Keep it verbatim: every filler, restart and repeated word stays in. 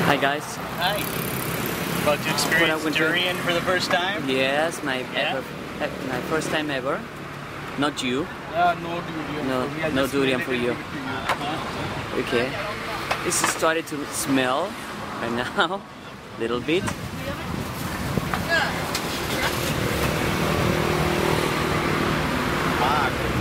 Hi guys. Hi. About to experience uh, durian for the first time? Yes, my Yeah? ever, my first time ever. Not you. Uh, no durian. No, We are no just durian made for it you. and give it to you. Okay. It's started to smell right now, little bit. Ah,